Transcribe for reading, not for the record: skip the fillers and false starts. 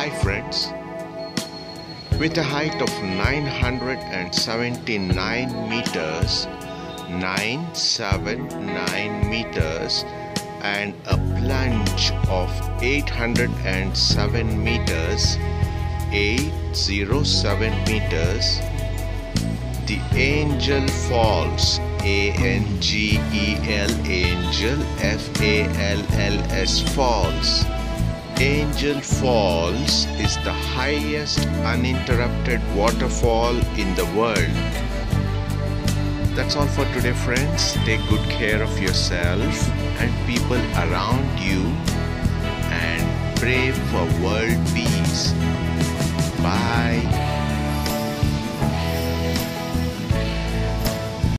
Hi friends, with a height of 979 meters, 979 meters and a plunge of 807 meters, 807 meters, the Angel Falls, A-N-G-E-L, Angel, F-A-L-L-S, Falls. Angel Falls is the highest uninterrupted waterfall in the world. That's all for today, friends. Take good care of yourself and people around you and pray for world peace. Bye.